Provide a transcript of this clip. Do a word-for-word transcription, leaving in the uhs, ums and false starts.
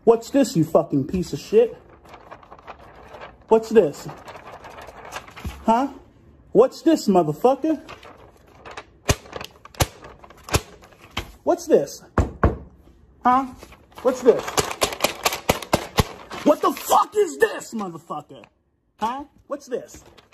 What's this, you fucking piece of shit? What's this? Huh? What's this, motherfucker? What's this? Huh? What's this? What the fuck is this, motherfucker? Huh? What's this?